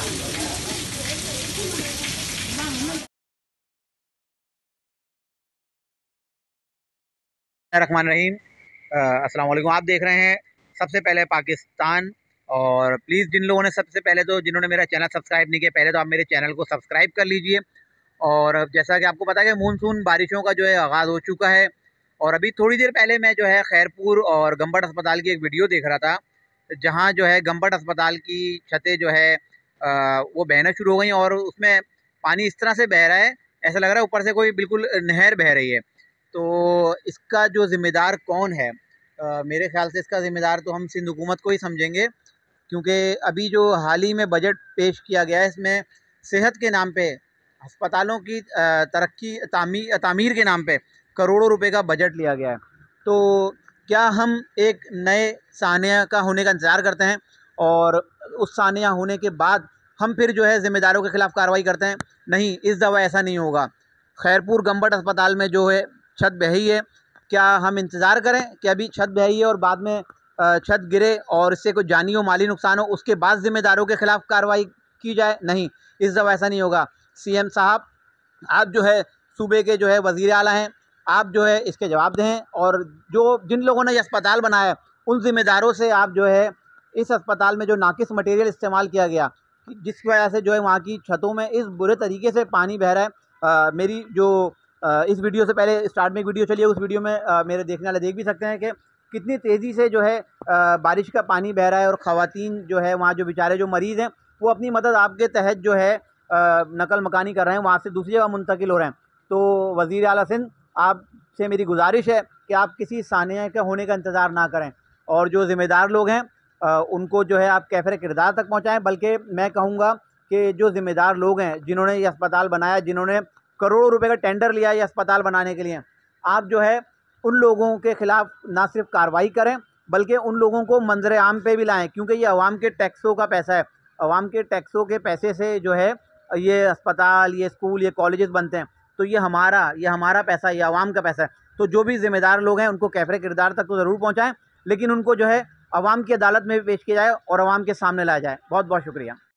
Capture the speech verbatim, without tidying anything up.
रहमान रहीम। अस्सलाम वालेकुम। आप देख रहे हैं सबसे पहले पाकिस्तान। और प्लीज़ जिन लोगों ने सबसे पहले तो जिन्होंने मेरा चैनल सब्सक्राइब नहीं किया, पहले तो आप मेरे चैनल को सब्सक्राइब कर लीजिए। और जैसा कि आपको पता है कि मानसून बारिशों का जो है आगाज़ हो चुका है। और अभी थोड़ी देर पहले मैं जो है खैरपुर और गंबट अस्पताल की एक वीडियो देख रहा था, जहाँ जो है गंबट अस्पताल की छतें जो है आ, वो बहना शुरू हो गई और उसमें पानी इस तरह से बह रहा है, ऐसा लग रहा है ऊपर से कोई बिल्कुल नहर बह रही है। तो इसका जो ज़िम्मेदार कौन है? अ, मेरे ख़्याल से इसका ज़िम्मेदार तो हम सिंध हुकूमत को ही समझेंगे, क्योंकि अभी जो हाल ही में बजट पेश किया गया है, इसमें सेहत के नाम पे, अस्पतालों की अ, तरक्की तामी तामीर के नाम पे करोड़ों रुपए का बजट लिया गया है। तो क्या हम एक नए सानिया का होने का इंतज़ार करते हैं और उस सानिया होने के बाद हम फिर जो है ज़िम्मेदारों के ख़िलाफ़ कार्रवाई करते हैं? नहीं, इस दफ़ा ऐसा नहीं होगा। खैरपुर गंबट अस्पताल में जो है छत बही है, क्या हम इंतज़ार करें कि अभी छत बही है और बाद में अ, छत गिरे और इससे कोई जानी हो माली नुकसान हो, उसके बाद ज़िम्मेदारों के ख़िलाफ़ कार्रवाई की जाए? नहीं, इस दफ़ा ऐसा नहीं होगा। सीएम साहब, आप जो है सूबे के जो है वज़ीर आला हैं, आप जो है इसके जवाब दें। और जो जिन लोगों ने ये अस्पताल बनाया है, उन ज़िम्मेदारों से आप जो है इस अस्पताल में जो नाकिस मटेरियल इस्तेमाल किया गया, जिसकी वजह से जो है वहाँ की छतों में इस बुरे तरीके से पानी बह रहा है। अ, मेरी जो अ, इस वीडियो से पहले स्टार्ट में एक वीडियो चली है, उस वीडियो में अ, मेरे देखने वाले देख भी सकते हैं कि कितनी तेज़ी से जो है अ, बारिश का पानी बह रहा है और ख़वातीन जो है वहाँ जो बेचारे जो मरीज़ हैं, वो अपनी मदद आपके तहत जो है अ, नकल मकानी कर रहे हैं, वहाँ से दूसरी जगह मुंतकिल हो रहे हैं। तो वज़ीर आला सिंध, आपसे मेरी गुजारिश है कि आप किसी सानिया के होने का इंतज़ार ना करें और जो ज़िम्मेदार लोग हैं अ, उनको जो है आप कैफ़रे किरदार तक पहुँचाएँ। बल्कि मैं कहूँगा कि जो ज़िम्मेदार लोग हैं, जिन्होंने ये अस्पताल बनाया, जिन्होंने करोड़ों रुपए का टेंडर लिया ये अस्पताल बनाने के लिए, आप जो है उन लोगों के ख़िलाफ़ ना सिर्फ कार्रवाई करें, बल्कि उन लोगों को मंजर आम पे भी लाएँ, क्योंकि ये अवाम के टैक्सों का पैसा है। अवाम के टैक्सों के पैसे से जो है ये अस्पताल, ये स्कूल, ये कॉलेजेस बनते हैं। तो ये हमारा ये हमारा पैसा, ये अवाम का पैसा है। तो जो भी ज़िम्मेदार लोग हैं, उनको कैफ़रे किरदार तक तो ज़रूर पहुँचाएँ, लेकिन उनको जो है अवाम की अदालत में भी पेश किया जाए और अवाम के सामने लाया जाए। बहुत बहुत शुक्रिया।